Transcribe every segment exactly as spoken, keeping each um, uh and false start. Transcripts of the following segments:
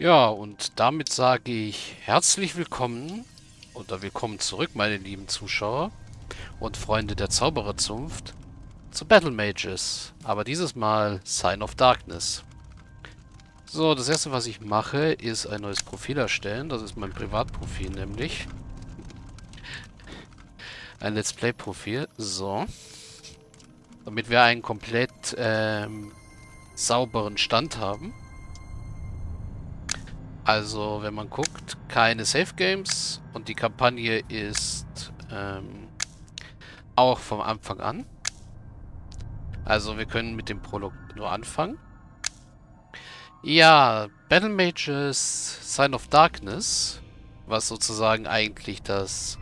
Ja, und damit sage ich herzlich willkommen oder willkommen zurück, meine lieben Zuschauer und Freunde der Zaubererzunft, zu Battle Mages. Aber dieses Mal Sign of Darkness. So, das erste, was ich mache, ist ein neues Profil erstellen. Das ist mein Privatprofil nämlich. Ein Let's Play-Profil. So. Damit wir einen komplett ähm, sauberen Stand haben. Also, wenn man guckt, keine Safe Games und die Kampagne ist ähm, auch vom Anfang an. Also, wir können mit dem Prolog nur anfangen. Ja, Battle Mages Sign of Darkness, was sozusagen eigentlich das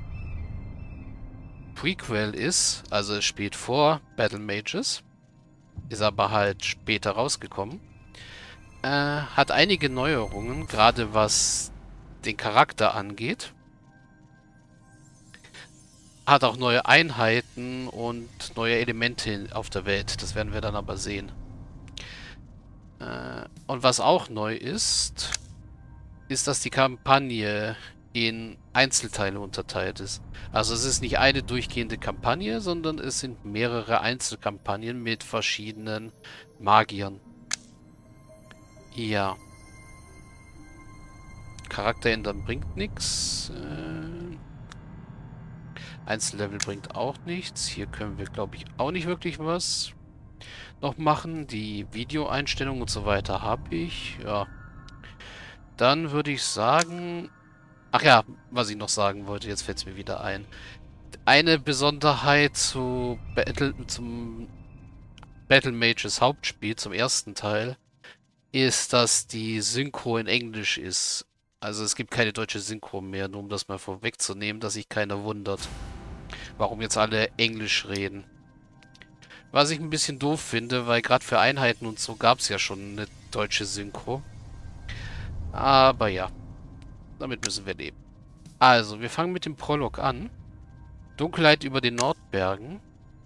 Prequel ist, also es spielt vor Battle Mages, ist aber halt später rausgekommen. Äh, hat einige Neuerungen, gerade was den Charakter angeht. Hat auch neue Einheiten und neue Elemente auf der Welt. Das werden wir dann aber sehen. Äh, und was auch neu ist, ist, dass die Kampagne in Einzelteile unterteilt ist. Also es ist nicht eine durchgehende Kampagne, sondern es sind mehrere Einzelkampagnen mit verschiedenen Magiern. Ja. Charakter ändern bringt nichts. Äh, Einzellevel bringt auch nichts. Hier können wir, glaube ich, auch nicht wirklich was noch machen. Die Videoeinstellungen und so weiter habe ich. Ja. Dann würde ich sagen... Ach ja, was ich noch sagen wollte, jetzt fällt es mir wieder ein. Eine Besonderheit zu Battle, zum Battle Mages Hauptspiel, zum ersten Teil, ist, dass die Synchro in Englisch ist. Also es gibt keine deutsche Synchro mehr, nur um das mal vorwegzunehmen, dass sich keiner wundert, warum jetzt alle Englisch reden. Was ich ein bisschen doof finde, weil gerade für Einheiten und so gab es ja schon eine deutsche Synchro. Aber ja, damit müssen wir leben. Also, wir fangen mit dem Prolog an. Dunkelheit über den Nordbergen.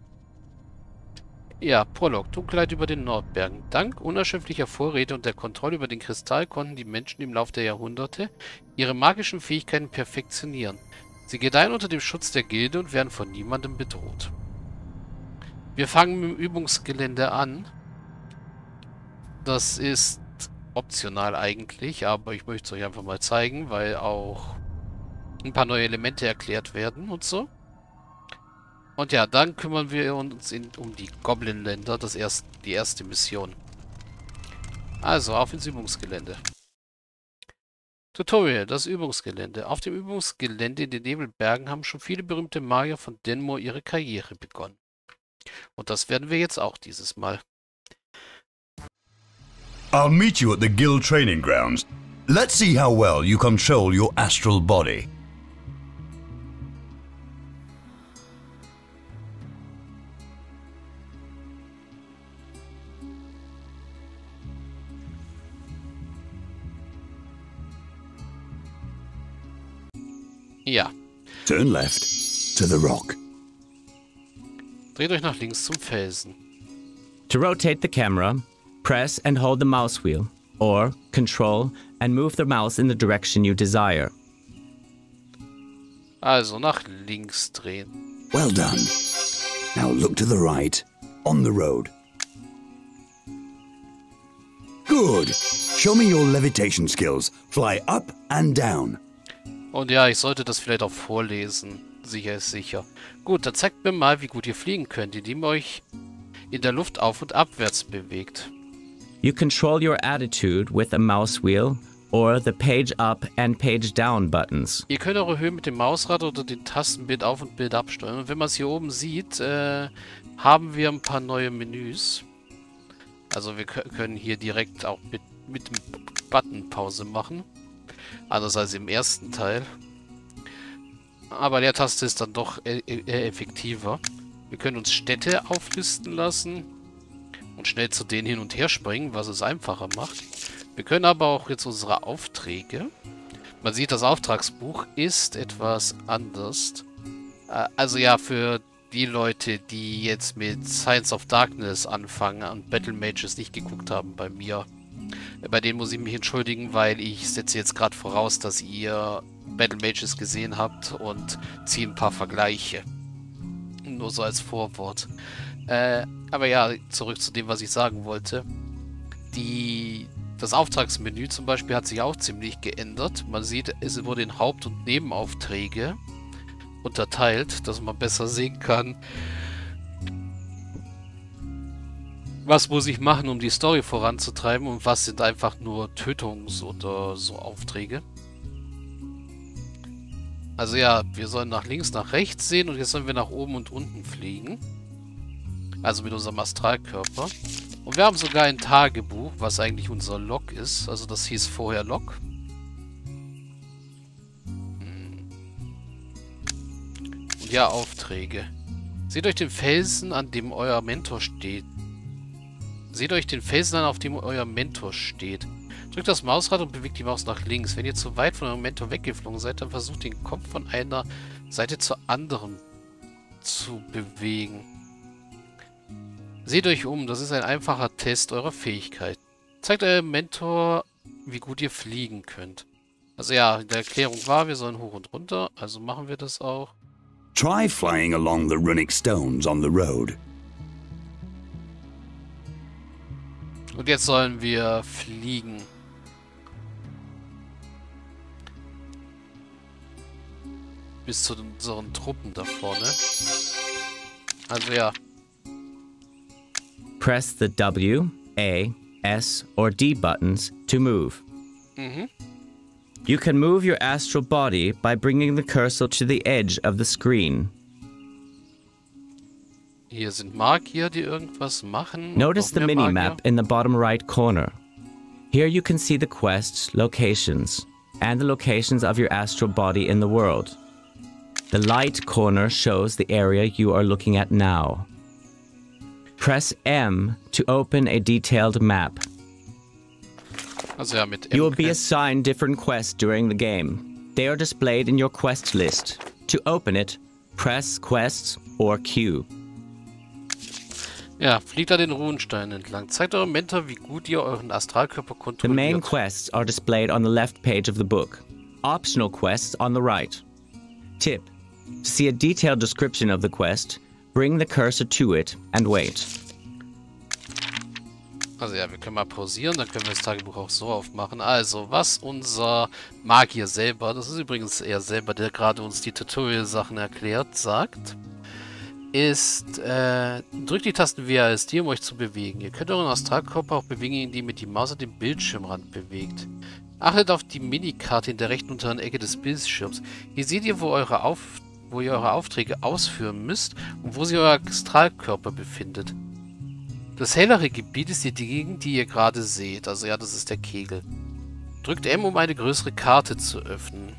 Ja, Prolog. Dunkelheit über den Nordbergen. Dank unerschöpflicher Vorräte und der Kontrolle über den Kristall konnten die Menschen im Laufe der Jahrhunderte ihre magischen Fähigkeiten perfektionieren. Sie gedeihen unter dem Schutz der Gilde und werden von niemandem bedroht. Wir fangen mit dem Übungsgelände an. Das ist optional eigentlich, aber ich möchte es euch einfach mal zeigen, weil auch ein paar neue Elemente erklärt werden und so. Und ja, dann kümmern wir uns in, um die Goblin-Länder, das erst, die erste Mission. Also, auf ins Übungsgelände. Tutorial, das Übungsgelände. Auf dem Übungsgelände in den Nebelbergen haben schon viele berühmte Magier von Denmore ihre Karriere begonnen. Und das werden wir jetzt auch dieses Mal. I'll meet you at the guild training grounds. Let's see how well you control your astral body. Ja. Turn left to the rock. Dreht euch nach links zum Felsen. To rotate the camera, press and hold the mouse wheel, or control and move the mouse in the direction you desire. Also nach links drehen. Well done. Now look to the right, on the road. Good. Show me your levitation skills. Fly up and down. Und ja, ich sollte das vielleicht auch vorlesen. Sicher ist sicher. Gut, dann zeigt mir mal, wie gut ihr fliegen könnt, indem ihr euch in der Luft auf- und abwärts bewegt. You control your attitude with a mouse wheel or the page up and page down buttons. Ihr könnt eure Höhe mit dem Mausrad oder den Tasten Bild auf und Bild absteuern. Und wenn man es hier oben sieht, äh, haben wir ein paar neue Menüs. Also wir können hier direkt auch mit, mit dem Button Pause machen. Anders als im ersten Teil. Aber der Taste ist dann doch e e effektiver. Wir können uns Städte auflisten lassen und schnell zu denen hin und her springen, was es einfacher macht. Wir können aber auch jetzt unsere Aufträge. Man sieht, das Auftragsbuch ist etwas anders. Also ja, für die Leute, die jetzt mit Signs of Darkness anfangen und Battle Mages nicht geguckt haben bei mir, Bei denen muss ich mich entschuldigen, weil ich setze jetzt gerade voraus, dass ihr Battle Mages gesehen habt und ziehe ein paar Vergleiche. Nur so als Vorwort. Äh, aber ja, zurück zu dem, was ich sagen wollte. Die, das Auftragsmenü zum Beispiel hat sich auch ziemlich geändert. Man sieht, es wurde in Haupt- und Nebenaufträge unterteilt, dass man besser sehen kann, was muss ich machen, um die Story voranzutreiben und was sind einfach nur Tötungs- oder so Aufträge. Also ja, wir sollen nach links, nach rechts sehen und jetzt sollen wir nach oben und unten fliegen. Also mit unserem Astralkörper. Und wir haben sogar ein Tagebuch, was eigentlich unser Log ist. Also das hieß vorher Log. Und ja, Aufträge. Seht euch den Felsen, an dem euer Mentor steht. Seht euch den Felsen an, auf dem euer Mentor steht. Drückt das Mausrad und bewegt die Maus nach links. Wenn ihr zu weit von eurem Mentor weggeflogen seid, dann versucht den Kopf von einer Seite zur anderen zu bewegen. Seht euch um, das ist ein einfacher Test eurer Fähigkeit. Zeigt eurem Mentor, wie gut ihr fliegen könnt. Also ja, in der Erklärung war, wir sollen hoch und runter, also machen wir das auch. Try flying along the runic stones on the road. Und jetzt sollen wir fliegen. Bis zu unseren Truppen da vorne. Also ja. Press the W, A, S, or D buttons to move. Mhm. You can move your astral body by bringing the cursor to the edge of the screen. Hier sind Magier, die irgendwas machen. Notice the mini-map in the bottom right corner. Here you can see the quests, locations, and the locations of your astral body in the world. The light corner shows the area you are looking at now. Press M to open a detailed map. Also ja, mit M you will be assigned different quests during the game. They are displayed in your quest list. To open it, press Quests or Q. Ja, fliegt da den Runenstein entlang. Zeigt eurem Mentor, wie gut ihr euren Astralkörper The kontrolliert. main quests are displayed on the left page of the book. Optional quests on the right. Tip: to see a detailed description of the quest, bring the cursor to it and wait. Also ja, wir können mal pausieren, dann können wir das Tagebuch auch so aufmachen. Also, was unser Magier selber, das ist übrigens er selber, der gerade uns die Tutorial-Sachen erklärt, sagt, ist, äh, drückt die Tasten W A S D, um euch zu bewegen. Ihr könnt euren Astralkörper auch bewegen, indem ihr die Maus an den Bildschirmrand bewegt. Achtet auf die Minikarte in der rechten unteren Ecke des Bildschirms. Hier seht ihr, wo, eure Auf wo ihr eure Aufträge ausführen müsst und wo sich euer Astralkörper befindet. Das hellere Gebiet ist die Gegend, die ihr gerade seht. Also ja, das ist der Kegel. Drückt M, um eine größere Karte zu öffnen.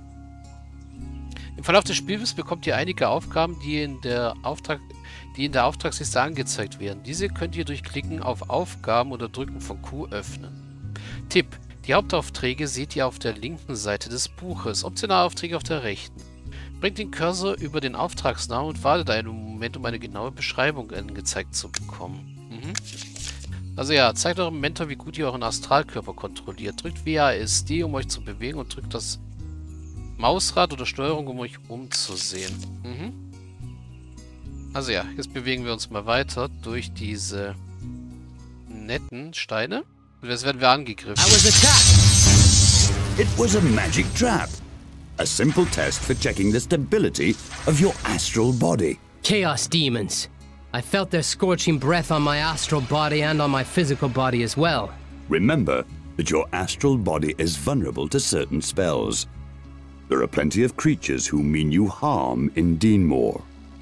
Im Verlauf des Spiels bekommt ihr einige Aufgaben, die in der Auftrag, die in der Auftragsliste angezeigt werden. Diese könnt ihr durch Klicken auf Aufgaben oder Drücken von Q öffnen. Tipp: Die Hauptaufträge seht ihr auf der linken Seite des Buches, Optionalaufträge auf der rechten. Bringt den Cursor über den Auftragsnamen und wartet einen Moment, um eine genaue Beschreibung angezeigt zu bekommen. Mhm. Also ja, zeigt eurem Mentor, wie gut ihr euren Astralkörper kontrolliert. Drückt W A S D, um euch zu bewegen, und drückt das Mausrad oder Steuerung, um euch umzusehen. Mhm. Also ja, jetzt bewegen wir uns mal weiter durch diese netten Steine. Und jetzt werden wir angegriffen. I was attacked. It was a magic trap. A simple test for checking the stability of your astral body. Chaos demons. I felt their scorching breath on my astral body and on my physical body as well. Remember that your astral body is vulnerable to certain spells. There are plenty of creatures who mean you harm in Deanmore.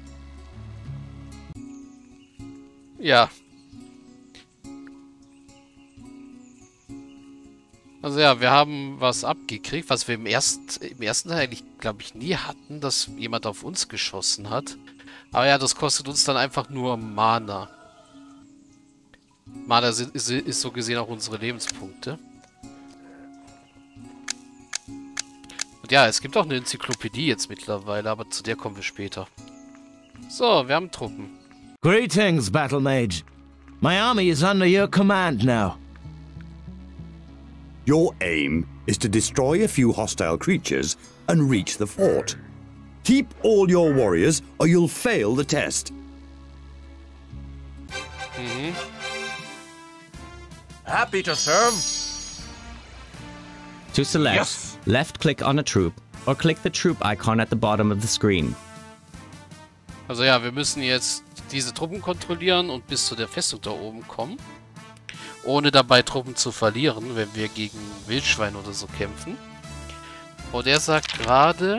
Ja. Also ja, wir haben was abgekriegt, was wir im, erst, im ersten Teil eigentlich, glaube ich, nie hatten, dass jemand auf uns geschossen hat. Aber ja, das kostet uns dann einfach nur Mana. Mana ist, ist, ist so gesehen auch unsere Lebenspunkte. Und ja, es gibt auch eine Enzyklopädie jetzt mittlerweile, aber zu der kommen wir später. So, wir haben Truppen. Greetings, Battle Mage. My army is under your command now. Your aim is to destroy a few hostile creatures and reach the fort. Keep all your warriors or you'll fail the test. Mhm. Happy to serve. To select, Yes. left-click on a troop or click the troop icon at the bottom of the screen. Also ja, wir müssen jetzt diese Truppen kontrollieren und bis zu der Festung da oben kommen. Ohne dabei Truppen zu verlieren, wenn wir gegen Wildschwein oder so kämpfen. Und er sagt gerade...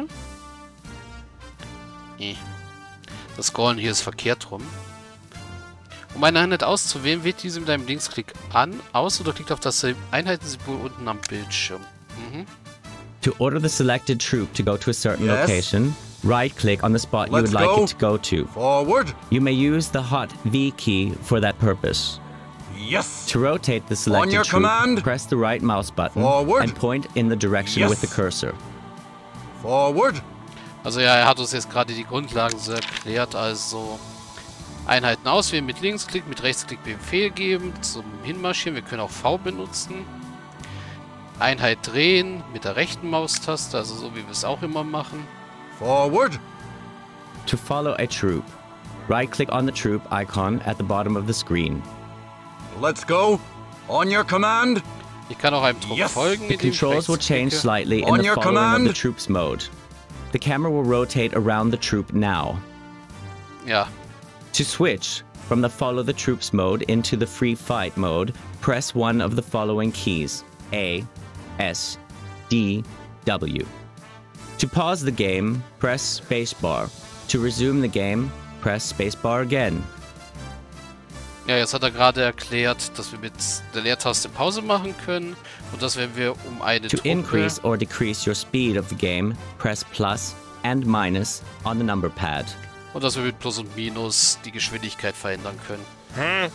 Nee. Das Scrollen hier ist verkehrt rum. Um eine Einheit auszuwählen, wählt diese mit einem Linksklick an, aus oder klickt auf das Einheitensymbol unten am Bildschirm. Mhm. To order the selected troop to go to a certain Yes. location, right-click on the spot you Let's would like go. it to go to. Forward. You may use the hot V key for that purpose. Yes. To rotate the On selected your troop, command. press the right mouse button Forward. and point in the direction Yes. with the cursor. Forward. Also ja, er hat uns jetzt gerade die Grundlagen so erklärt, also Einheiten auswählen mit Linksklick, mit Rechtsklick Befehl geben, zum Hinmarschieren, wir können auch V benutzen. Einheit drehen mit der rechten Maustaste, also so wie wir es auch immer machen. Forward. To follow a troop, right-click on the troop icon at the bottom of the screen. Let's go. On your command. Ich kann auch einem Trupp Yes. folgen, The indem ich controls will rechts change klicke. slightly in On the your following of command. the troops mode. The camera will rotate around the troop now. Ja, To switch from the follow the troops mode into the free fight mode, press one of the following keys: A, S, D, W. To pause the game, press spacebar. To resume the game, press spacebar again. ja, jetzt hat er gerade erklärt, dass wir mit der Leertaste Pause machen können und dass wenn wir um eine To Truppe... increase or decrease your speed of the game, press plus and minus on the number pad. Und dass wir mit Plus und Minus die Geschwindigkeit verändern können. Huh?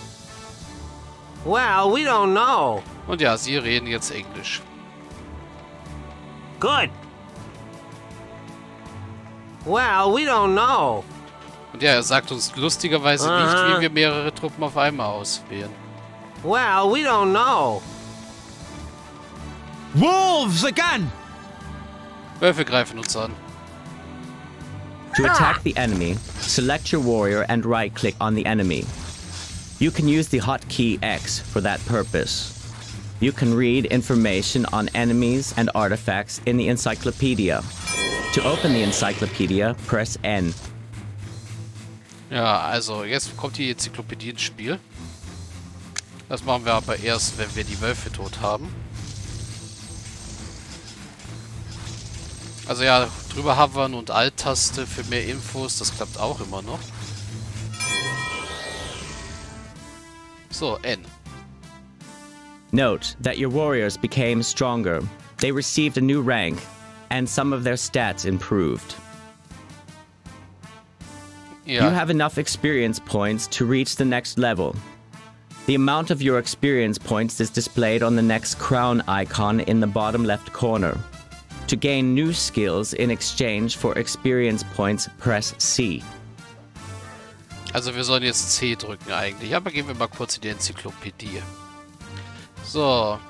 Well, we don't know. Und ja, sie reden jetzt Englisch. Good. Well, we don't know. Und ja, er sagt uns lustigerweise Aha. nicht, wie wir mehrere Truppen auf einmal auswählen. Well, we don't know. Wolves again! Wölfe greifen uns an. To attack the enemy, select your warrior and right-click on the enemy. You can use the hotkey X for that purpose. You can read information on enemies and artifacts in the encyclopedia. To open the encyclopedia, press N. Ja, also jetzt kommt die Enzyklopädie ins Spiel. Das machen wir aber erst, wenn wir die Wölfe tot haben. Also ja, drüber hovern und Alt-Taste für mehr Infos, das klappt auch immer noch. So, N. Note that your warriors became stronger. They received a new rank, and some of their stats improved. Ja, You have enough experience points to reach the next level. The amount of your experience points is displayed on the next crown icon in the bottom left corner. To gain new skills in exchange for experience points, press C. also wir sollen jetzt C drücken eigentlich. Aber gehen wir mal kurz in die Enzyklopädie. So.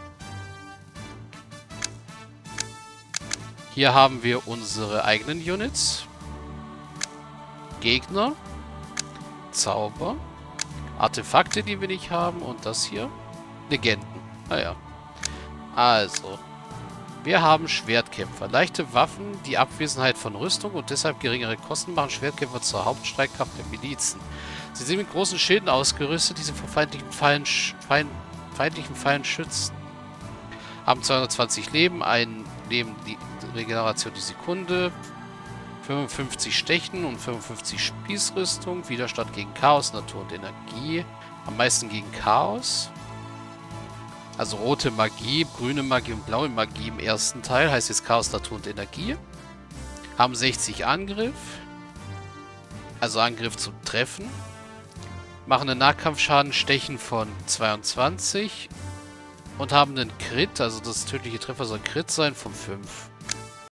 Hier haben wir unsere eigenen Units. Gegner. Zauber. Artefakte, die wir nicht haben. Und das hier. Legenden. Naja. Also. Wir haben Schwertkämpfer. Leichte Waffen, die Abwesenheit von Rüstung und deshalb geringere Kosten machen Schwertkämpfer zur Hauptstreitkraft der Milizen. Sie sind mit großen Schilden ausgerüstet, die sie vor feindlichen Pfeilen, sch feind feindlichen Pfeilen schützen. Haben zweihundertzwanzig Leben, ein Leben die Regeneration die Sekunde, fünfundfünfzig Stechen und fünfundfünfzig Spießrüstung, Widerstand gegen Chaos, Natur und Energie, am meisten gegen Chaos. Also rote Magie, grüne Magie und blaue Magie im ersten Teil, heißt jetzt Chaos, Natur und Energie. Haben sechzig Angriff, also Angriff zum Treffen. Machen einen Nahkampfschaden, Stechen von zweiundzwanzig und haben einen Crit, also das tödliche Treffer soll Crit sein, von fünf.